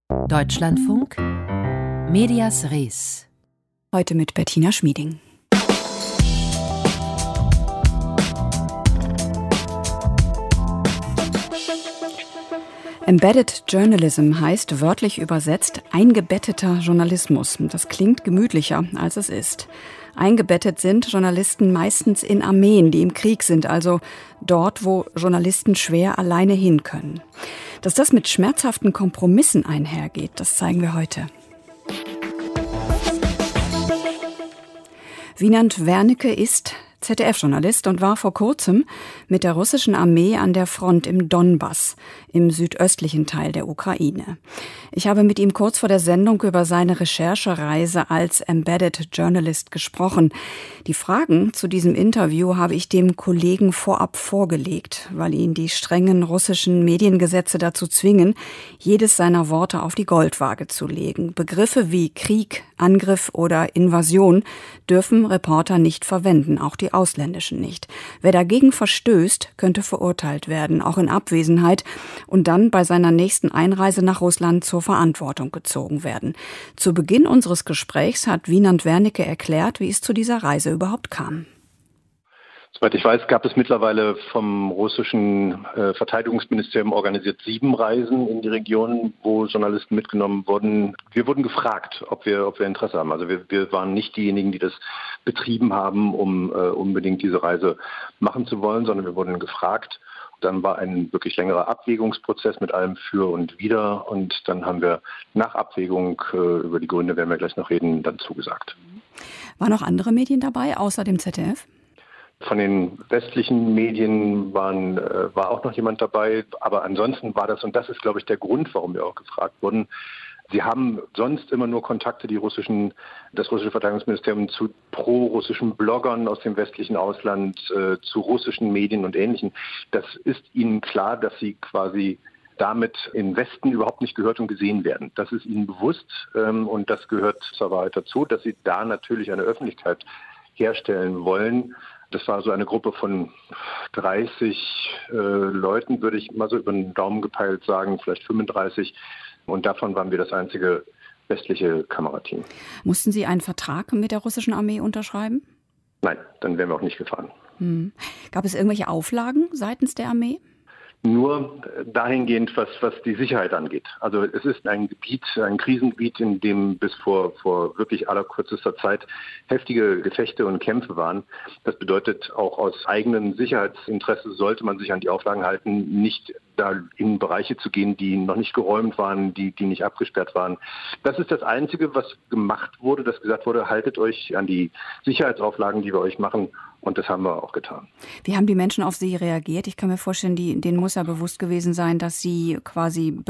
Deutschlandfunk Medias Res. Heute mit Bettina Schmieding. Embedded Journalism heißt wörtlich übersetzt eingebetteter Journalismus. Das klingt gemütlicher, als es ist. Eingebettet sind Journalisten meistens in Armeen, die im Krieg sind, also dort, wo Journalisten schwer alleine hin können. Dass das mit schmerzhaften Kompromissen einhergeht, das zeigen wir heute. Wienand Wernicke ist ZDF-Journalist und war vor kurzem mit der russischen Armee an der Front im Donbass, im südöstlichen Teil der Ukraine. Ich habe mit ihm kurz vor der Sendung über seine Recherchereise als Embedded Journalist gesprochen. Die Fragen zu diesem Interview habe ich dem Kollegen vorab vorgelegt, weil ihn die strengen russischen Mediengesetze dazu zwingen, jedes seiner Worte auf die Goldwaage zu legen. Begriffe wie Krieg, Angriff oder Invasion dürfen Reporter nicht verwenden, auch die ausländischen nicht. Wer dagegen verstößt, könnte verurteilt werden, auch in Abwesenheit, und dann bei seiner nächsten Einreise nach Russland zur Verantwortung gezogen werden. Zu Beginn unseres Gesprächs hat Wienand Wernicke erklärt, wie es zu dieser Reise überhaupt kam. Soweit ich weiß, gab es mittlerweile vom russischen Verteidigungsministerium organisiert 7 Reisen in die Region, wo Journalisten mitgenommen wurden. Wir wurden gefragt, ob wir Interesse haben. Also wir waren nicht diejenigen, die das betrieben haben, um unbedingt diese Reise machen zu wollen, sondern wir wurden gefragt. Dann war ein wirklich längerer Abwägungsprozess mit allem für und wider. Und dann haben wir nach Abwägung, über die Gründe werden wir gleich noch reden, dann zugesagt. Waren noch andere Medien dabei, außer dem ZDF? Von den westlichen Medien war auch noch jemand dabei. Aber ansonsten war das, und das ist, glaube ich, der Grund, warum wir auch gefragt wurden, sie haben sonst immer nur Kontakte, das russische Verteidigungsministerium, zu pro-russischen Bloggern aus dem westlichen Ausland, zu russischen Medien und Ähnlichem. Das ist ihnen klar, dass sie quasi damit im Westen überhaupt nicht gehört und gesehen werden. Das ist ihnen bewusst, und das gehört zur Wahrheit dazu, dass sie da natürlich eine Öffentlichkeit herstellen wollen. Das war so eine Gruppe von 30 Leuten, würde ich mal so über den Daumen gepeilt sagen, vielleicht 35. Und davon waren wir das einzige westliche Kamerateam. Mussten Sie einen Vertrag mit der russischen Armee unterschreiben? Nein, dann wären wir auch nicht gefahren. Gab es irgendwelche Auflagen seitens der Armee? Nur dahingehend, was die Sicherheit angeht. Also es ist ein Krisengebiet, in dem bis vor wirklich allerkürzester Zeit heftige Gefechte und Kämpfe waren. Das bedeutet, auch aus eigenem Sicherheitsinteresse sollte man sich an die Auflagen halten, nicht da in Bereiche zu gehen, die noch nicht geräumt waren, die nicht abgesperrt waren. Das ist das Einzige, was gemacht wurde, dass gesagt wurde, haltet euch an die Sicherheitsauflagen, die wir euch machen. Und das haben wir auch getan. Wie haben die Menschen auf Sie reagiert? Ich kann mir vorstellen, denen muss ja bewusst gewesen sein, dass Sie quasi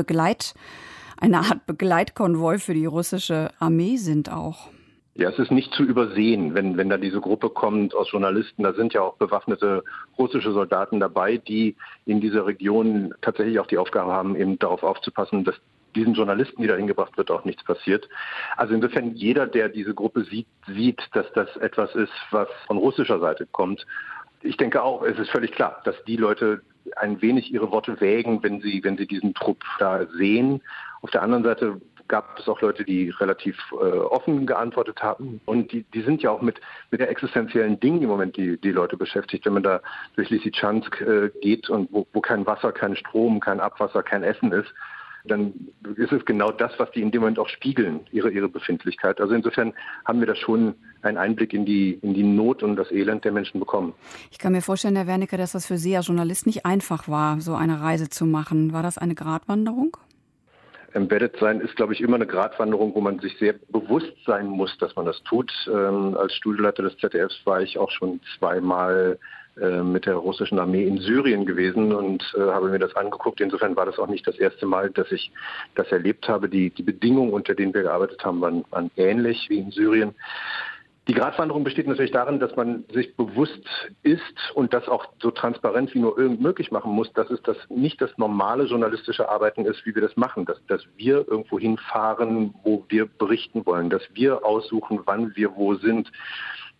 eine Art Begleitkonvoi für die russische Armee sind auch. Ja, es ist nicht zu übersehen, wenn da diese Gruppe kommt aus Journalisten. Da sind ja auch bewaffnete russische Soldaten dabei, die in dieser Region tatsächlich auch die Aufgabe haben, eben darauf aufzupassen, dass diesen Journalisten, die da hingebracht wird, auch nichts passiert. Also insofern jeder, der diese Gruppe sieht, dass das etwas ist, was von russischer Seite kommt. Ich denke auch, es ist völlig klar, dass die Leute ein wenig ihre Worte wägen, wenn sie diesen Trupp da sehen. Auf der anderen Seite gab es auch Leute, die relativ offen geantwortet haben. Und die sind ja auch mit der existenziellen Dingen im Moment die Leute beschäftigt. Wenn man da durch Lysychansk geht und wo kein Wasser, kein Strom, kein Abwasser, kein Essen ist, dann ist es genau das, was die in dem Moment auch spiegeln, ihre Befindlichkeit. Also insofern haben wir da schon einen Einblick in die Not und das Elend der Menschen bekommen. Ich kann mir vorstellen, Herr Wernicke, dass das für Sie als Journalist nicht einfach war, so eine Reise zu machen. War das eine Gratwanderung? Embedded sein ist, glaube ich, immer eine Gratwanderung, wo man sich sehr bewusst sein muss, dass man das tut. Als Studienleiter des ZDFs war ich auch schon 2-mal mit der russischen Armee in Syrien gewesen und habe mir das angeguckt. Insofern war das auch nicht das erste Mal, dass ich das erlebt habe. Die Bedingungen, unter denen wir gearbeitet haben, waren ähnlich wie in Syrien. Die Gratwanderung besteht natürlich darin, dass man sich bewusst ist und das auch so transparent wie nur irgend möglich machen muss, dass es nicht das normale journalistische Arbeiten ist, wie wir das machen. Dass wir irgendwo hinfahren, wo wir berichten wollen, dass wir aussuchen, wann wir wo sind.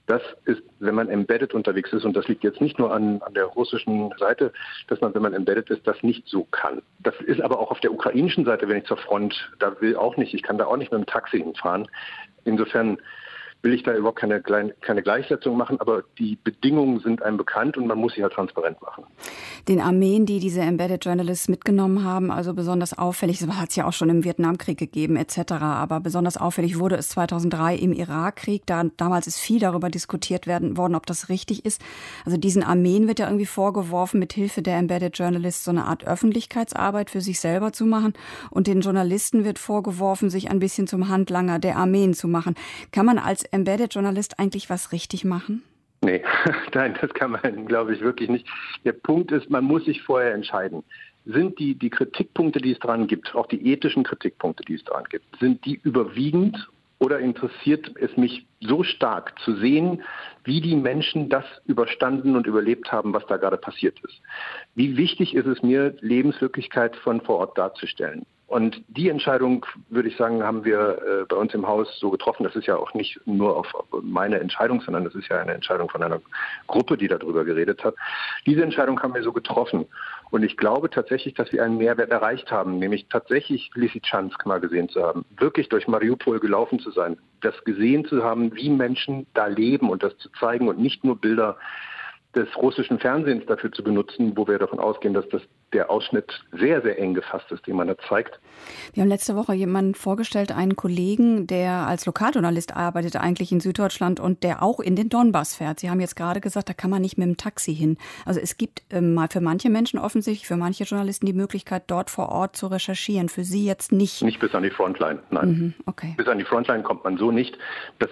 Das ist, wenn man embedded unterwegs ist, und das liegt jetzt nicht nur an der russischen Seite, dass man, wenn man embedded ist, das nicht so kann. Das ist aber auch auf der ukrainischen Seite, wenn ich zur Front, ich kann da auch nicht mit dem Taxi hinfahren. Insofern will ich da überhaupt keine Gleichsetzung machen, aber die Bedingungen sind einem bekannt und man muss sie halt transparent machen. Den Armeen, die diese Embedded Journalists mitgenommen haben, also besonders auffällig, das hat es ja auch schon im Vietnamkrieg gegeben etc., aber besonders auffällig wurde es 2003 im Irakkrieg. Damals ist viel darüber diskutiert worden, ob das richtig ist. Also diesen Armeen wird ja irgendwie vorgeworfen, mit Hilfe der Embedded Journalists so eine Art Öffentlichkeitsarbeit für sich selber zu machen, und den Journalisten wird vorgeworfen, sich ein bisschen zum Handlanger der Armeen zu machen. Kann man als Embedded Journalist eigentlich was richtig machen? Nee, nein, das kann man, glaube ich, wirklich nicht. Der Punkt ist, man muss sich vorher entscheiden. Sind die Kritikpunkte, die es dran gibt, auch die ethischen Kritikpunkte, die es dran gibt, sind die überwiegend, oder interessiert es mich so stark zu sehen, wie die Menschen das überstanden und überlebt haben, was da gerade passiert ist? Wie wichtig ist es mir, Lebenswirklichkeit von vor Ort darzustellen? Und die Entscheidung, würde ich sagen, haben wir bei uns im Haus so getroffen. Das ist ja auch nicht nur auf meine Entscheidung, sondern das ist ja eine Entscheidung von einer Gruppe, die darüber geredet hat. Diese Entscheidung haben wir so getroffen. Und ich glaube tatsächlich, dass wir einen Mehrwert erreicht haben, nämlich tatsächlich Lysychansk mal gesehen zu haben, wirklich durch Mariupol gelaufen zu sein, das gesehen zu haben, wie Menschen da leben und das zu zeigen und nicht nur Bilder des russischen Fernsehens dafür zu benutzen, wo wir davon ausgehen, dass das der Ausschnitt sehr, sehr eng gefasst ist, den man da zeigt. Wir haben letzte Woche jemanden vorgestellt, einen Kollegen, der als Lokaljournalist arbeitet, eigentlich in Süddeutschland und der auch in den Donbass fährt. Sie haben jetzt gerade gesagt, da kann man nicht mit dem Taxi hin. Also es gibt mal für manche Menschen offensichtlich, für manche Journalisten die Möglichkeit, dort vor Ort zu recherchieren. Für Sie jetzt nicht? Nicht bis an die Frontline, nein. Okay. Bis an die Frontline kommt man so nicht.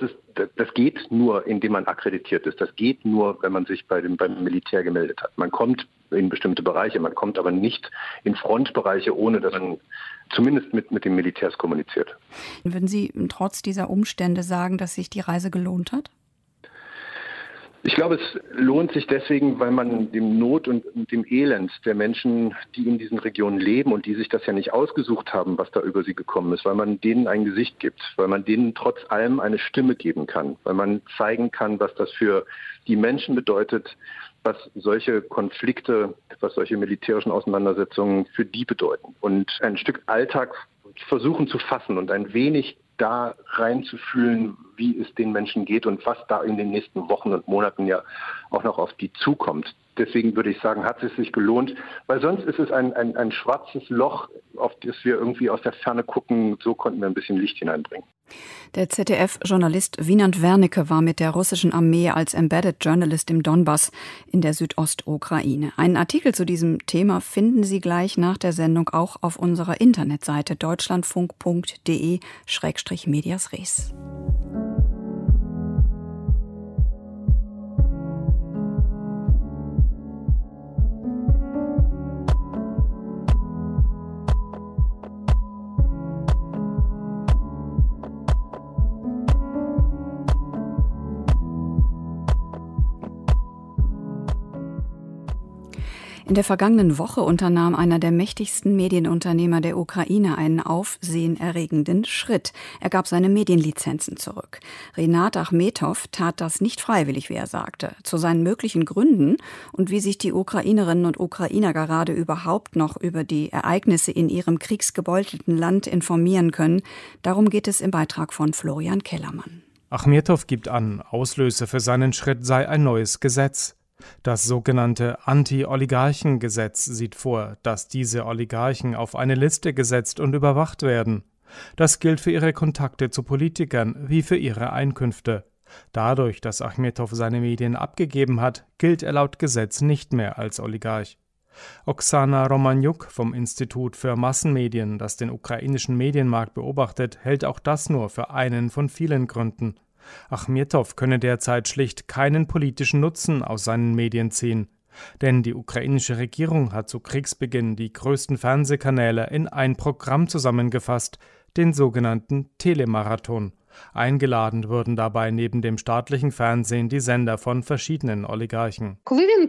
Das geht nur, indem man akkreditiert ist. Das geht nur, wenn man sich beim Militär gemeldet hat. Man kommt in bestimmte Bereiche, man kommt aber nicht in Frontbereiche, ohne dass man zumindest mit den Militärs kommuniziert. Würden Sie trotz dieser Umstände sagen, dass sich die Reise gelohnt hat? Ich glaube, es lohnt sich deswegen, weil man dem Not und dem Elend der Menschen, die in diesen Regionen leben und die sich das ja nicht ausgesucht haben, was da über sie gekommen ist, weil man denen ein Gesicht gibt, weil man denen trotz allem eine Stimme geben kann, weil man zeigen kann, was das für die Menschen bedeutet, was solche Konflikte, was solche militärischen Auseinandersetzungen für die bedeuten. Und ein Stück Alltag versuchen zu fassen und ein wenig da reinzufühlen, wie es den Menschen geht und was da in den nächsten Wochen und Monaten ja auch noch auf die zukommt. Deswegen würde ich sagen, hat es sich gelohnt, weil sonst ist es ein schwarzes Loch, auf das wir irgendwie aus der Ferne gucken. So konnten wir ein bisschen Licht hineinbringen. Der ZDF-Journalist Wienand Wernicke war mit der russischen Armee als Embedded Journalist im Donbass in der Südostukraine. Einen Artikel zu diesem Thema finden Sie gleich nach der Sendung auch auf unserer Internetseite deutschlandfunk.de/medias res. In der vergangenen Woche unternahm einer der mächtigsten Medienunternehmer der Ukraine einen aufsehenerregenden Schritt. Er gab seine Medienlizenzen zurück. Rinat Achmetow tat das nicht freiwillig, wie er sagte. Zu seinen möglichen Gründen und wie sich die Ukrainerinnen und Ukrainer gerade überhaupt noch über die Ereignisse in ihrem kriegsgebeutelten Land informieren können, darum geht es im Beitrag von Florian Kellermann. Achmetow gibt an, Auslöser für seinen Schritt sei ein neues Gesetz. Das sogenannte Anti-Oligarchen-Gesetz sieht vor, dass diese Oligarchen auf eine Liste gesetzt und überwacht werden. Das gilt für ihre Kontakte zu Politikern wie für ihre Einkünfte. Dadurch, dass Achmetow seine Medien abgegeben hat, gilt er laut Gesetz nicht mehr als Oligarch. Oksana Romaniuk vom Institut für Massenmedien, das den ukrainischen Medienmarkt beobachtet, hält auch das nur für einen von vielen Gründen. Achmetow könne derzeit schlicht keinen politischen Nutzen aus seinen Medien ziehen. Denn die ukrainische Regierung hat zu Kriegsbeginn die größten Fernsehkanäle in ein Programm zusammengefasst, den sogenannten Telemarathon. Eingeladen wurden dabei neben dem staatlichen Fernsehen die Sender von verschiedenen Oligarchen.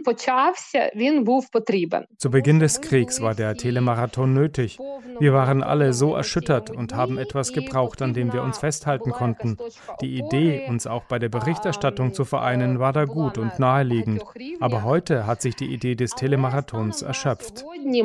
Zu Beginn des Kriegs war der Telemarathon nötig. Wir waren alle so erschüttert und haben etwas gebraucht, an dem wir uns festhalten konnten. Die Idee, uns auch bei der Berichterstattung zu vereinen, war da gut und naheliegend. Aber heute hat sich die Idee des Telemarathons erschöpft.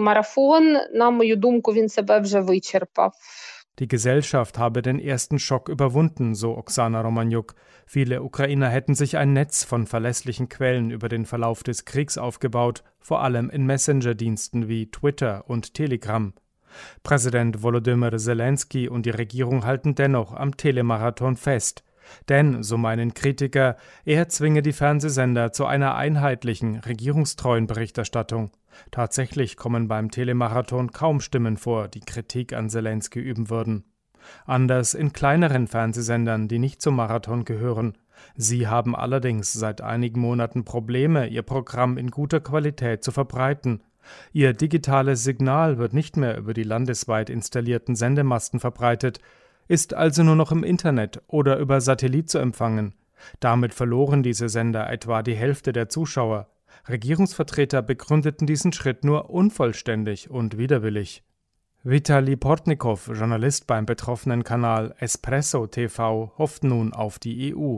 Die Gesellschaft habe den ersten Schock überwunden, so Oksana Romaniuk. Viele Ukrainer hätten sich ein Netz von verlässlichen Quellen über den Verlauf des Kriegs aufgebaut, vor allem in Messenger-Diensten wie Twitter und Telegram. Präsident Volodymyr Zelensky und die Regierung halten dennoch am Telemarathon fest. Denn, so meinen Kritiker, er zwinge die Fernsehsender zu einer einheitlichen, regierungstreuen Berichterstattung. Tatsächlich kommen beim Telemarathon kaum Stimmen vor, die Kritik an Zelensky üben würden. Anders in kleineren Fernsehsendern, die nicht zum Marathon gehören. Sie haben allerdings seit einigen Monaten Probleme, ihr Programm in guter Qualität zu verbreiten. Ihr digitales Signal wird nicht mehr über die landesweit installierten Sendemasten verbreitet, ist also nur noch im Internet oder über Satellit zu empfangen. Damit verloren diese Sender etwa die Hälfte der Zuschauer. Regierungsvertreter begründeten diesen Schritt nur unvollständig und widerwillig. Vitali Portnikow, Journalist beim betroffenen Kanal Espresso TV, hofft nun auf die EU.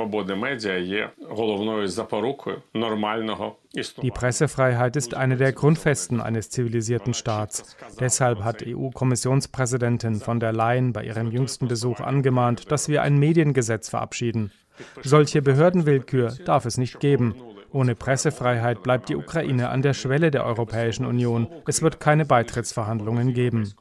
Die Pressefreiheit ist eine der Grundfesten eines zivilisierten Staats. Deshalb hat EU-Kommissionspräsidentin von der Leyen bei ihrem jüngsten Besuch angemahnt, dass wir ein Mediengesetz verabschieden. Solche Behördenwillkür darf es nicht geben. Ohne Pressefreiheit bleibt die Ukraine an der Schwelle der Europäischen Union. Es wird keine Beitrittsverhandlungen geben.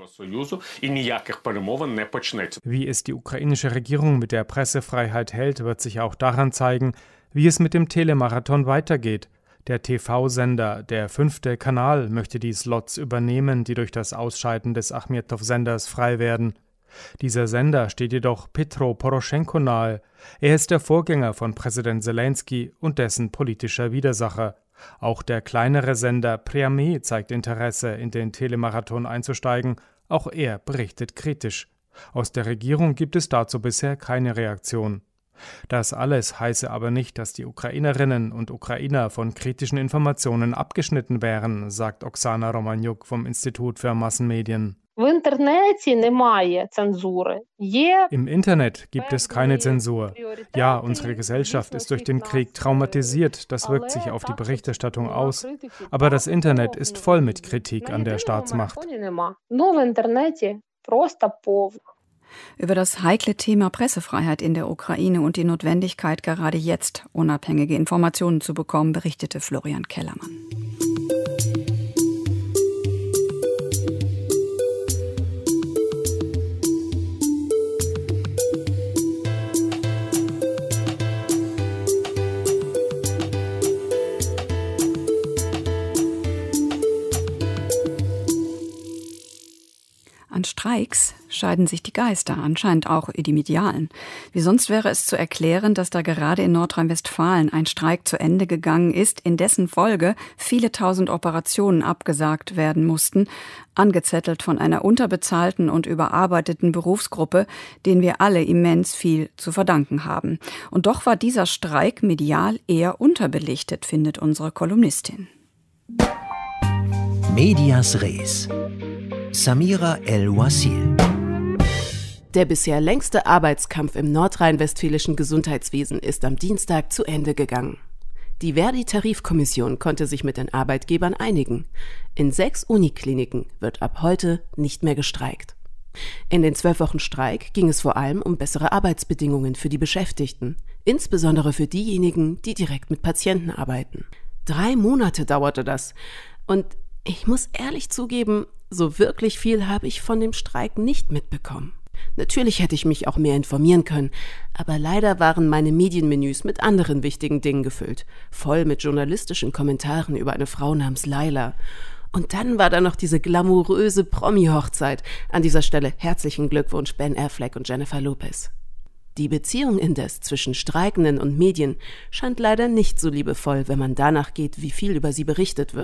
Wie es die ukrainische Regierung mit der Pressefreiheit hält, wird sich auch daran zeigen, wie es mit dem Telemarathon weitergeht. Der TV-Sender, der 5. Kanal, möchte die Slots übernehmen, die durch das Ausscheiden des Achmetow-Senders frei werden. Dieser Sender steht jedoch Petro Poroschenko nahe. Er ist der Vorgänger von Präsident Zelensky und dessen politischer Widersacher. Auch der kleinere Sender Priame zeigt Interesse, in den Telemarathon einzusteigen. Auch er berichtet kritisch. Aus der Regierung gibt es dazu bisher keine Reaktion. Das alles heiße aber nicht, dass die Ukrainerinnen und Ukrainer von kritischen Informationen abgeschnitten wären, sagt Oksana Romaniuk vom Institut für Massenmedien. Im Internet gibt es keine Zensur. Ja, unsere Gesellschaft ist durch den Krieg traumatisiert, das wirkt sich auf die Berichterstattung aus. Aber das Internet ist voll mit Kritik an der Staatsmacht. Über das heikle Thema Pressefreiheit in der Ukraine und die Notwendigkeit, gerade jetzt unabhängige Informationen zu bekommen, berichtete Florian Kellermann. An Streiks scheiden sich die Geister, anscheinend auch die medialen. Wie sonst wäre es zu erklären, dass da gerade in Nordrhein-Westfalen ein Streik zu Ende gegangen ist, in dessen Folge viele tausend Operationen abgesagt werden mussten, angezettelt von einer unterbezahlten und überarbeiteten Berufsgruppe, denen wir alle immens viel zu verdanken haben. Und doch war dieser Streik medial eher unterbelichtet, findet unsere Kolumnistin. Medias Res. Samira El-Wasil. Der bisher längste Arbeitskampf im nordrhein-westfälischen Gesundheitswesen ist am Dienstag zu Ende gegangen. Die Verdi-Tarifkommission konnte sich mit den Arbeitgebern einigen. In 6 Unikliniken wird ab heute nicht mehr gestreikt. In den 12 Wochen Streik ging es vor allem um bessere Arbeitsbedingungen für die Beschäftigten, insbesondere für diejenigen, die direkt mit Patienten arbeiten. 3 Monate dauerte das und ich muss ehrlich zugeben, so wirklich viel habe ich von dem Streik nicht mitbekommen. Natürlich hätte ich mich auch mehr informieren können, aber leider waren meine Medienmenüs mit anderen wichtigen Dingen gefüllt, voll mit journalistischen Kommentaren über eine Frau namens Laila. Und dann war da noch diese glamouröse Promi-Hochzeit. An dieser Stelle herzlichen Glückwunsch Ben Affleck und Jennifer Lopez. Die Beziehung indes zwischen Streikenden und Medien scheint leider nicht so liebevoll, wenn man danach geht, wie viel über sie berichtet wird.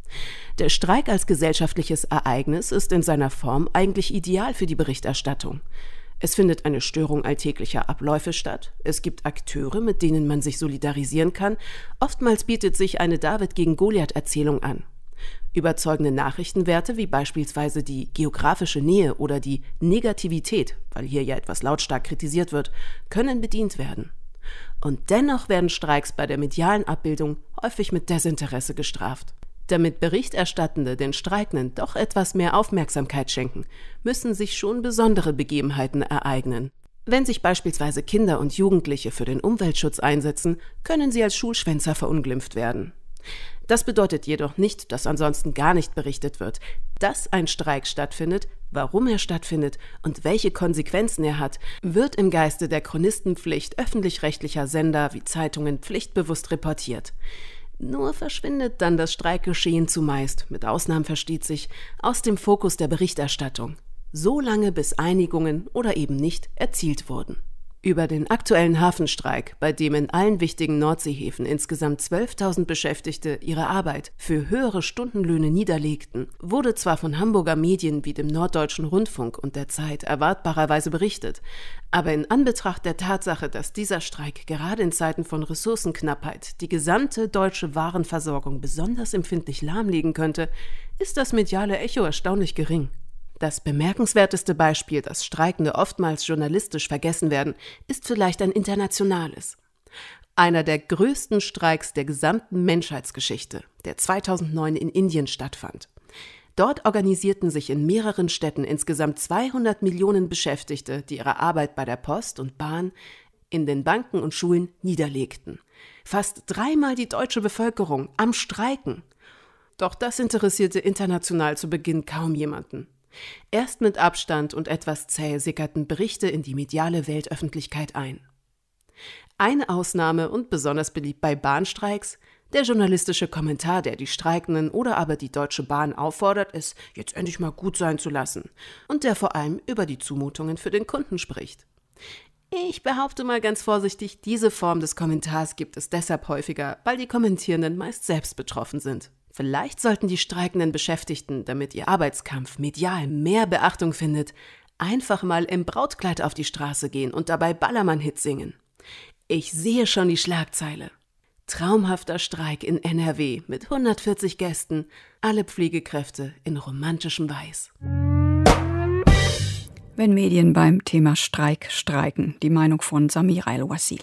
Der Streik als gesellschaftliches Ereignis ist in seiner Form eigentlich ideal für die Berichterstattung. Es findet eine Störung alltäglicher Abläufe statt. Es gibt Akteure, mit denen man sich solidarisieren kann. Oftmals bietet sich eine David-gegen-Goliath-Erzählung an. Überzeugende Nachrichtenwerte wie beispielsweise die geografische Nähe oder die Negativität, weil hier ja etwas lautstark kritisiert wird, können bedient werden. Und dennoch werden Streiks bei der medialen Abbildung häufig mit Desinteresse gestraft. Damit Berichterstattende den Streikenden doch etwas mehr Aufmerksamkeit schenken, müssen sich schon besondere Begebenheiten ereignen. Wenn sich beispielsweise Kinder und Jugendliche für den Umweltschutz einsetzen, können sie als Schulschwänzer verunglimpft werden. Das bedeutet jedoch nicht, dass ansonsten gar nicht berichtet wird. Dass ein Streik stattfindet, warum er stattfindet und welche Konsequenzen er hat, wird im Geiste der Chronistenpflicht öffentlich-rechtlicher Sender wie Zeitungen pflichtbewusst reportiert. Nur verschwindet dann das Streikgeschehen zumeist, mit Ausnahmen versteht sich, aus dem Fokus der Berichterstattung. So lange bis Einigungen oder eben nicht erzielt wurden. Über den aktuellen Hafenstreik, bei dem in allen wichtigen Nordseehäfen insgesamt 12.000 Beschäftigte ihre Arbeit für höhere Stundenlöhne niederlegten, wurde zwar von Hamburger Medien wie dem Norddeutschen Rundfunk und der Zeit erwartbarerweise berichtet, aber in Anbetracht der Tatsache, dass dieser Streik gerade in Zeiten von Ressourcenknappheit die gesamte deutsche Warenversorgung besonders empfindlich lahmlegen könnte, ist das mediale Echo erstaunlich gering. Das bemerkenswerteste Beispiel, dass Streikende oftmals journalistisch vergessen werden, ist vielleicht ein internationales. Einer der größten Streiks der gesamten Menschheitsgeschichte, der 2009 in Indien stattfand. Dort organisierten sich in mehreren Städten insgesamt 200 Millionen Beschäftigte, die ihre Arbeit bei der Post und Bahn, in den Banken und Schulen niederlegten. Fast 3-mal die deutsche Bevölkerung am Streiken. Doch das interessierte international zu Beginn kaum jemanden. Erst mit Abstand und etwas zäh sickerten Berichte in die mediale Weltöffentlichkeit ein. Eine Ausnahme und besonders beliebt bei Bahnstreiks, der journalistische Kommentar, der die Streikenden oder aber die Deutsche Bahn auffordert, es jetzt endlich mal gut sein zu lassen und der vor allem über die Zumutungen für den Kunden spricht. Ich behaupte mal ganz vorsichtig, diese Form des Kommentars gibt es deshalb häufiger, weil die Kommentierenden meist selbst betroffen sind. Vielleicht sollten die streikenden Beschäftigten, damit ihr Arbeitskampf medial mehr Beachtung findet, einfach mal im Brautkleid auf die Straße gehen und dabei Ballermann-Hits singen. Ich sehe schon die Schlagzeile. Traumhafter Streik in NRW mit 140 Gästen, alle Pflegekräfte in romantischem Weiß. Wenn Medien beim Thema Streik streiken, die Meinung von Samira El-Wassil.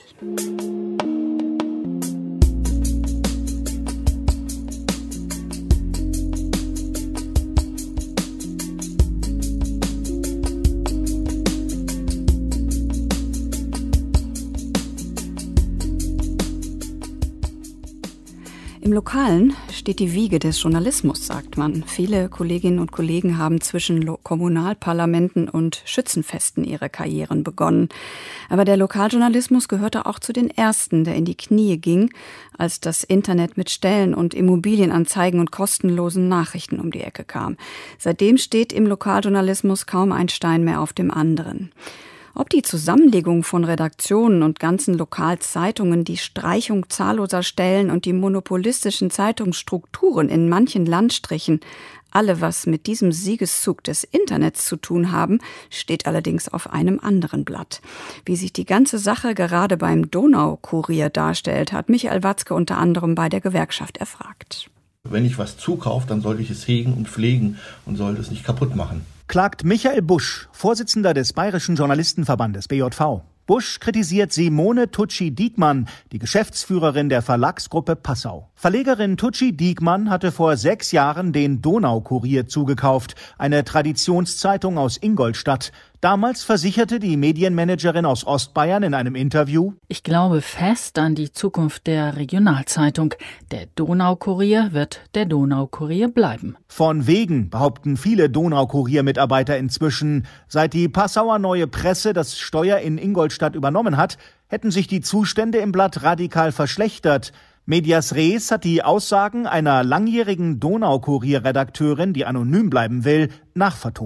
Im Lokalen steht die Wiege des Journalismus, sagt man. Viele Kolleginnen und Kollegen haben zwischen Kommunalparlamenten und Schützenfesten ihre Karrieren begonnen. Aber der Lokaljournalismus gehörte auch zu den ersten, der in die Knie ging, als das Internet mit Stellen- und Immobilienanzeigen und kostenlosen Nachrichten um die Ecke kam. Seitdem steht im Lokaljournalismus kaum ein Stein mehr auf dem anderen. Ob die Zusammenlegung von Redaktionen und ganzen Lokalzeitungen, die Streichung zahlloser Stellen und die monopolistischen Zeitungsstrukturen in manchen Landstrichen alle was mit diesem Siegeszug des Internets zu tun haben, steht allerdings auf einem anderen Blatt. Wie sich die ganze Sache gerade beim Donaukurier darstellt, hat Michael Watzke unter anderem bei der Gewerkschaft erfragt. Wenn ich was zukaufe, dann sollte ich es hegen und pflegen und sollte es nicht kaputt machen. Klagt Michael Busch, Vorsitzender des Bayerischen Journalistenverbandes BJV. Busch kritisiert Simone Tucci-Diekmann, die Geschäftsführerin der Verlagsgruppe Passau. Verlegerin Tucci-Diekmann hatte vor 6 Jahren den Donaukurier zugekauft, eine Traditionszeitung aus Ingolstadt. Damals versicherte die Medienmanagerin aus Ostbayern in einem Interview: Ich glaube fest an die Zukunft der Regionalzeitung. Der Donaukurier wird der Donaukurier bleiben. Von wegen, behaupten viele Donaukurier-Mitarbeiter inzwischen. Seit die Passauer Neue Presse das Steuer in Ingolstadt übernommen hat, hätten sich die Zustände im Blatt radikal verschlechtert. Medias Res hat die Aussagen einer langjährigen Donaukurier-Redakteurin, die anonym bleiben will, nachvertont.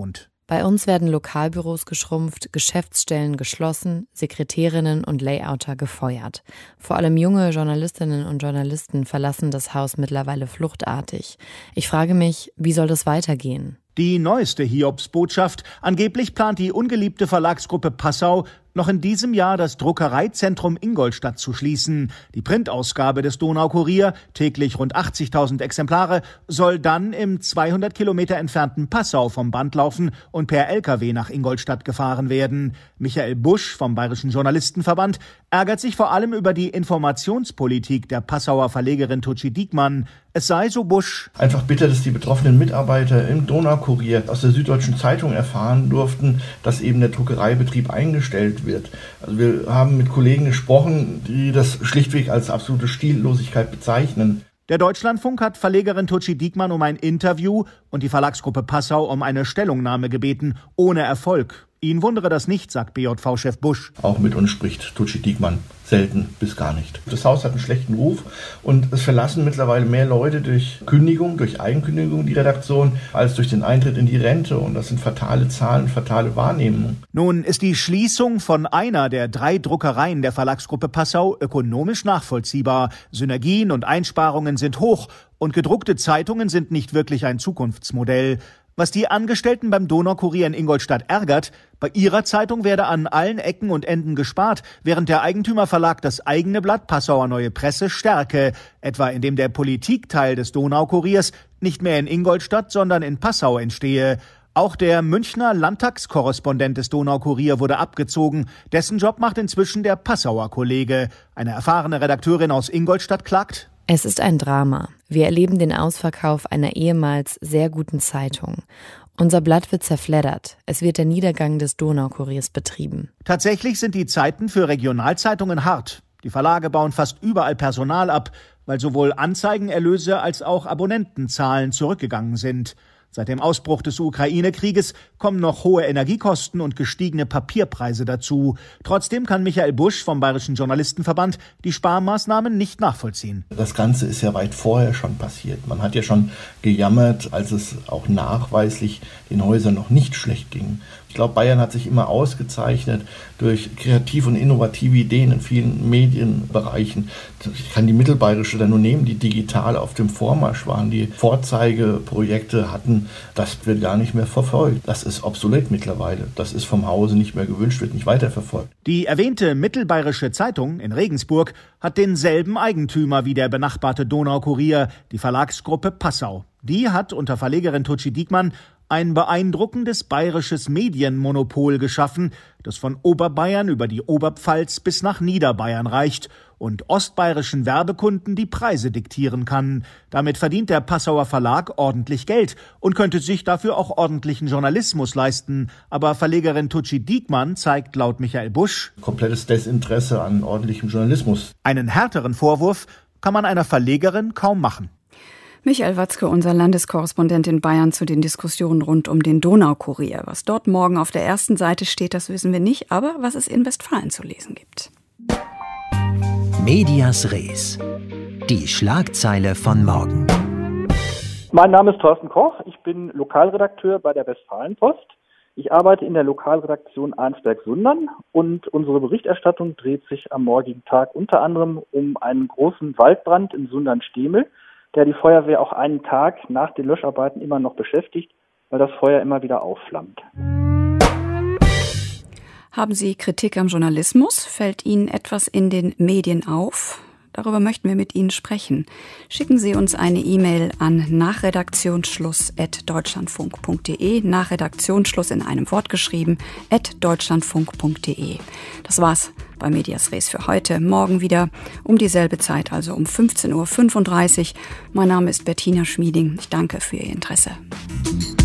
Bei uns werden Lokalbüros geschrumpft, Geschäftsstellen geschlossen, Sekretärinnen und Layouter gefeuert. Vor allem junge Journalistinnen und Journalisten verlassen das Haus mittlerweile fluchtartig. Ich frage mich, wie soll das weitergehen? Die neueste Hiobsbotschaft: Angeblich plant die ungeliebte Verlagsgruppe Passau, noch in diesem Jahr das Druckereizentrum Ingolstadt zu schließen. Die Printausgabe des Donaukurier, täglich rund 80.000 Exemplare, soll dann im 200 Kilometer entfernten Passau vom Band laufen und per LKW nach Ingolstadt gefahren werden. Michael Busch vom Bayerischen Journalistenverband ärgert sich vor allem über die Informationspolitik der Passauer Verlegerin Tutschi Diekmann. Es sei, so Busch, einfach bitter, dass die betroffenen Mitarbeiter im Donaukurier aus der Süddeutschen Zeitung erfahren durften, dass eben der Druckereibetrieb eingestellt wird. Also wir haben mit Kollegen gesprochen, die das schlichtweg als absolute Stillosigkeit bezeichnen. Der Deutschlandfunk hat Verlegerin Tutschi Diekmann um ein Interview und die Verlagsgruppe Passau um eine Stellungnahme gebeten, ohne Erfolg. Ihn wundere das nicht, sagt BJV-Chef Busch. Auch mit uns spricht Tutschi Diekmann selten bis gar nicht. Das Haus hat einen schlechten Ruf und es verlassen mittlerweile mehr Leute durch Kündigung, durch Eigenkündigung die Redaktion, als durch den Eintritt in die Rente. Und das sind fatale Zahlen, fatale Wahrnehmungen. Nun ist die Schließung von einer der 3 Druckereien der Verlagsgruppe Passau ökonomisch nachvollziehbar. Synergien und Einsparungen sind hoch und gedruckte Zeitungen sind nicht wirklich ein Zukunftsmodell. Was die Angestellten beim Donaukurier in Ingolstadt ärgert: Bei ihrer Zeitung werde an allen Ecken und Enden gespart, während der Eigentümerverlag das eigene Blatt Passauer Neue Presse stärke, etwa indem der Politikteil des Donaukuriers nicht mehr in Ingolstadt, sondern in Passau entstehe. Auch der Münchner Landtagskorrespondent des Donaukurier wurde abgezogen. Dessen Job macht inzwischen der Passauer Kollege. Eine erfahrene Redakteurin aus Ingolstadt klagt: Es ist ein Drama. Wir erleben den Ausverkauf einer ehemals sehr guten Zeitung. Unser Blatt wird zerfleddert. Es wird der Niedergang des Donaukuriers betrieben. Tatsächlich sind die Zeiten für Regionalzeitungen hart. Die Verlage bauen fast überall Personal ab, weil sowohl Anzeigenerlöse als auch Abonnentenzahlen zurückgegangen sind. Seit dem Ausbruch des Ukraine-Krieges kommen noch hohe Energiekosten und gestiegene Papierpreise dazu. Trotzdem kann Michael Busch vom Bayerischen Journalistenverband die Sparmaßnahmen nicht nachvollziehen. Das Ganze ist ja weit vorher schon passiert. Man hat ja schon gejammert, als es auch nachweislich den Häusern noch nicht schlecht ging. Ich glaube, Bayern hat sich immer ausgezeichnet durch kreative und innovative Ideen in vielen Medienbereichen. Ich kann die Mittelbayerische da nur nehmen, die digital auf dem Vormarsch waren, die Vorzeigeprojekte hatten. Das wird gar nicht mehr verfolgt. Das ist obsolet mittlerweile. Das ist vom Hause nicht mehr gewünscht, wird nicht weiterverfolgt. Die erwähnte Mittelbayerische Zeitung in Regensburg hat denselben Eigentümer wie der benachbarte Donaukurier, die Verlagsgruppe Passau. Die hat unter Verlegerin Tutschi Diekmann ein beeindruckendes bayerisches Medienmonopol geschaffen, das von Oberbayern über die Oberpfalz bis nach Niederbayern reicht und ostbayerischen Werbekunden die Preise diktieren kann. Damit verdient der Passauer Verlag ordentlich Geld und könnte sich dafür auch ordentlichen Journalismus leisten. Aber Verlegerin Tutschi Diekmann zeigt laut Michael Busch komplettes Desinteresse an ordentlichem Journalismus. Einen härteren Vorwurf kann man einer Verlegerin kaum machen. Michael Watzke, unser Landeskorrespondent in Bayern, zu den Diskussionen rund um den Donaukurier. Was dort morgen auf der ersten Seite steht, das wissen wir nicht, aber was es in Westfalen zu lesen gibt. Medias Res. Die Schlagzeile von morgen. Mein Name ist Thorsten Koch, ich bin Lokalredakteur bei der Westfalenpost. Ich arbeite in der Lokalredaktion Arnsberg-Sundern und unsere Berichterstattung dreht sich am morgigen Tag unter anderem um einen großen Waldbrand in Sundern-Stehmel, der die Feuerwehr auch einen Tag nach den Löscharbeiten immer noch beschäftigt, weil das Feuer immer wieder aufflammt. Haben Sie Kritik am Journalismus? Fällt Ihnen etwas in den Medien auf? Darüber möchten wir mit Ihnen sprechen. Schicken Sie uns eine E-Mail an nachredaktionsschluss@deutschlandfunk.de, Nachredaktionsschluss in einem Wort geschrieben, @deutschlandfunk.de. Das war's bei Medias Res für heute. Morgen wieder um dieselbe Zeit, also um 15:35 Uhr. Mein Name ist Bettina Schmieding. Ich danke für Ihr Interesse.